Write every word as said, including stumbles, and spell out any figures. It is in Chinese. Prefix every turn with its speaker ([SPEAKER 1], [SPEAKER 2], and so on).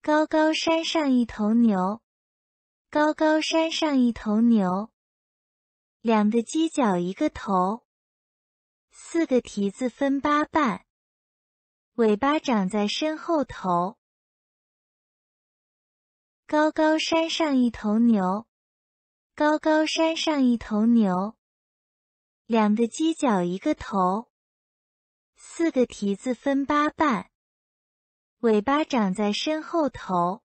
[SPEAKER 1] 高高山上一头牛，高高山上一头牛。两个犄角一个头，四个蹄子分八瓣，尾巴长在身后头。高高山上一头牛，高高山上一头牛。两个犄角一个头，四个蹄子分八瓣，尾巴长在身后头。